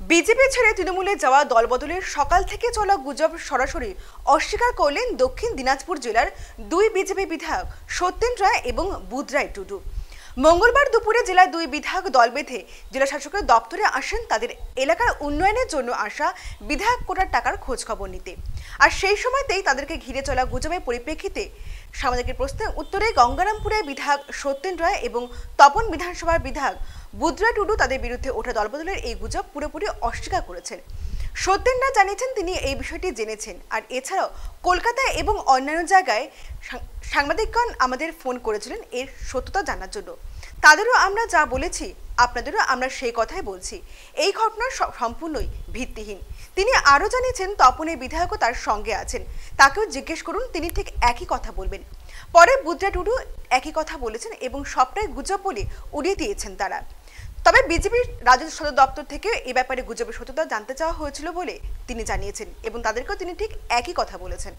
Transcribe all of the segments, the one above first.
BJP ছেড়ে তৃণমূলে যাওয়া দলবদলের সকাল থেকে চলা গুজব সরাসরি অস্বীকার করলেন দক্ষিণ দিনাজপুর জেলার দুই বিজেপি বিধায়ক সত্যেন রায় এবং বুধরায় টুডু। মঙ্গলবার দুপুরে জেলার দুই বিধায়ক দল বেঁধে জেলা শাসকের দপ্তরে আসেন তাদের এলাকার উন্নয়নের জন্য আসা বিধায়ক কোটার টাকার খোঁজ খবর নিতে। আর সেই সময়তেই তাদেরকে ঘিরে চলা গুজবের পরিপ্রেক্ষিতে সাংবাদিকের প্রশ্নের উত্তরে গঙ্গারামপুরের বিধায়ক সত্যেন রায় এবং তপন বিধানসভার বিধায়ক বুধরায় টুডু তাদের বিরুদ্ধে ওঠা দলবদলের এই গুজব পুরোপুরি অস্বীকার করেছেন। সত্যেন রায় জানিয়েছেন তিনি এই বিষয়টি জেনেছেন, আর এছাড়াও কলকাতায় এবং অন্যান্য জায়গায় সাংবাদিকগণ আমাদের ফোন করেছিলেন এর সত্যতা জানার জন্য। তাদেরও আমরা যা বলেছি আপনাদেরও আমরা সেই কথাই বলছি। এই ঘটনা সম্পূর্ণই ভিত্তিহীন। তিনি আরও জানিয়েছেন তপনের বিধায়কও তার সঙ্গে আছেন, তাকেও জিজ্ঞেস করুন, তিনি ঠিক একই কথা বলবেন। পরে বুধরায় টুডু একই কথা বলেছেন এবং সবটাই গুজব বলে উড়িয়ে দিয়েছেন তারা। তবে বিজেপির রাজ্য সদর দপ্তর থেকে এ ব্যাপারে গুজবের সত্যতা জানতে চাওয়া হয়েছিল বলে তিনি জানিয়েছেন এবং তাদেরকেও তিনি ঠিক একই কথা বলেছেন।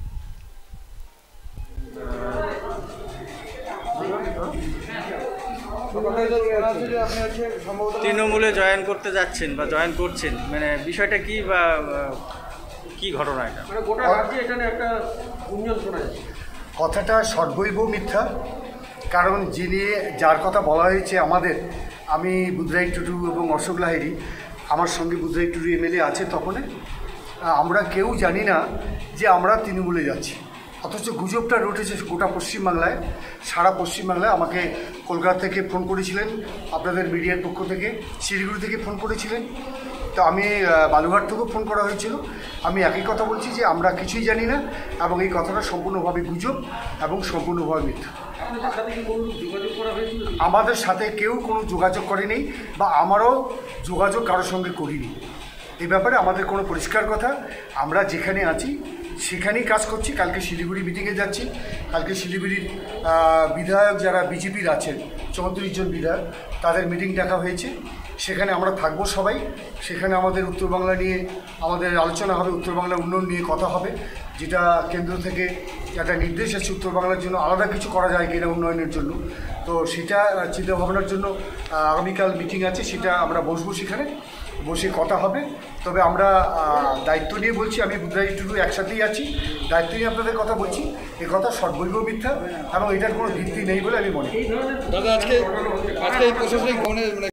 তৃণমূলে জয়েন করতে যাচ্ছেন বা জয়েন করছেন, মানে বিষয়টা কি বা কি ঘটনা এটা? মানে গোটা রাজ্যে এখানে একটা গুঞ্জন শোনা যাচ্ছে। কথাটা সর্বৈব মিথ্যা। কারণ যিনি যার কথা বলা হয়েছে আমি বুধরায় টুডু এবং অশোক লাহিড়ী, আমার সঙ্গে বুধরায় টুডু এমএলএ আছে তখনে, আমরা কেউ জানি না যে আমরা তৃণমূলে যাচ্ছি। অথচ গুজবটা রটেছে গোটা পশ্চিমবাংলায়, সারা পশ্চিমবাংলায়। আমাকে কলকাতা থেকে ফোন করেছিলেন, আপনাদের মিডিয়ার পক্ষ থেকে, শিলিগুড়ি থেকে ফোন করেছিলেন, তো আমি বালুঘাট থেকেও ফোন করা হয়েছিল। আমি একই কথা বলছি যে আমরা কিছুই জানি না এবং এই কথাটা সম্পূর্ণভাবে গুজব এবং সম্পূর্ণভাবে মিথ্যা। আমাদের সাথে কেউ কোনো যোগাযোগ করেনি বা আমারও যোগাযোগ কারোর সঙ্গে করিনি। এই ব্যাপারে আমাদের কোনো পরিষ্কার কথা, আমরা যেখানে আছি সেখানেই কাজ করছি। কালকে শিলিগুড়ি মিটিংয়ে যাচ্ছি। কালকে শিলিগুড়ির বিধায়ক যারা বিজেপির আছেন 34 জন বিধায়ক, তাদের মিটিং ডাকা হয়েছে, সেখানে আমরা থাকবো সবাই। সেখানে আমাদের উত্তর বাংলা নিয়ে আমাদের আলোচনা হবে, উত্তর বাংলার উন্নয়ন নিয়ে কথা হবে, যেটা কেন্দ্র থেকে একটা নির্দেশ আছে উত্তর বাংলার জন্য আলাদা কিছু করা যায় কিনা উন্নয়নের জন্য। তো সেটা চিন্তাভাবনার জন্য আগামীকাল মিটিং আছে, সেটা আমরা বসবো, সেখানে বসে কথা হবে। তবে আমরা দায়িত্ব নিয়ে বলছি, আমি বুধরায় টুডু একসাথেই আছি, দায়িত্ব নিয়ে আপনাদের কথা বলছি। এ কথা সর্বৈব মিথ্যা এবং এটার কোনো ভিত্তি নেই বলে আমি মনে করি। দাদা, আজকে এই প্রশাসনিক ভবনের